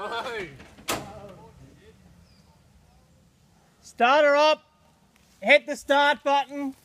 No. Start her up. Hit the start button.